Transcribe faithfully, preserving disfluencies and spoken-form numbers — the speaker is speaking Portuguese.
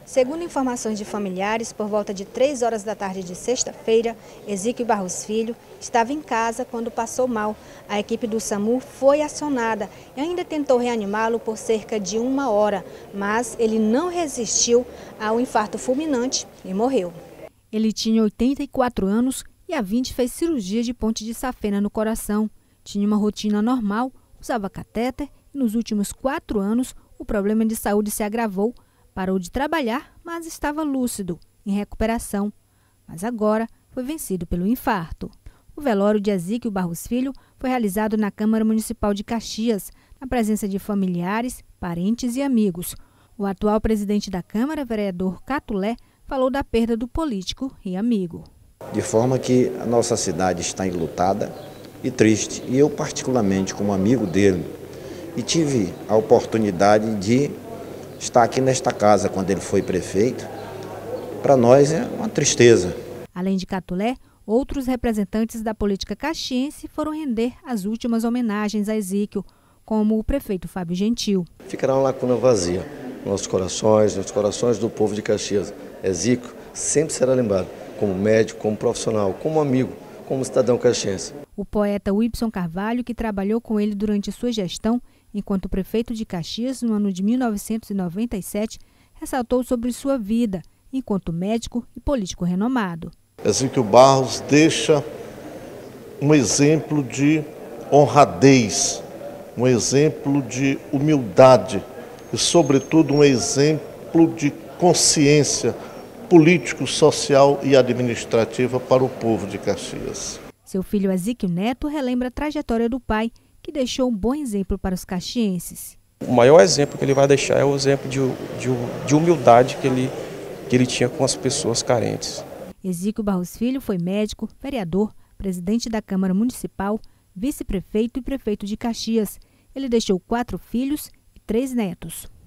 Segundo informações de familiares, por volta de três horas da tarde de sexta-feira, Ezíquio Barros Filho estava em casa quando passou mal. A equipe do SAMU foi acionada e ainda tentou reanimá-lo por cerca de uma hora, mas ele não resistiu ao infarto fulminante e morreu. Ele tinha oitenta e quatro anos e há vinte fez cirurgia de ponte de safena no coração. Tinha uma rotina normal, usava catéter e nos últimos quatro anos o problema de saúde se agravou. Parou de trabalhar, mas estava lúcido, em recuperação. Mas agora foi vencido pelo infarto. O velório de Ezíquio Barros Filho foi realizado na Câmara Municipal de Caxias, na presença de familiares, parentes e amigos. O atual presidente da Câmara, vereador Catulé, falou da perda do político e amigo. De forma que a nossa cidade está enlutada e triste. E eu, particularmente, como amigo dele, e tive a oportunidade de estar aqui nesta casa quando ele foi prefeito, para nós é uma tristeza. Além de Catulé, outros representantes da política caxiense foram render as últimas homenagens a Ezíquio, como o prefeito Fábio Gentil. Ficará uma lacuna vazia nos nossos corações, nos corações do povo de Caxias. Ezíquio sempre será lembrado como médico, como profissional, como amigo, como cidadão caxiense. O poeta Wilson Carvalho, que trabalhou com ele durante sua gestão, enquanto prefeito de Caxias no ano de mil novecentos e noventa e sete, ressaltou sobre sua vida enquanto médico e político renomado. Ezíquio Barros deixa um exemplo de honradez, um exemplo de humildade e, sobretudo, um exemplo de consciência político, social e administrativa para o povo de Caxias. Seu filho Ezíquio Neto relembra a trajetória do pai, que deixou um bom exemplo para os caxienses. O maior exemplo que ele vai deixar é o exemplo de, de, de humildade que ele, que ele tinha com as pessoas carentes. Ezíquio Barros Filho foi médico, vereador, presidente da Câmara Municipal, vice-prefeito e prefeito de Caxias. Ele deixou quatro filhos e três netos.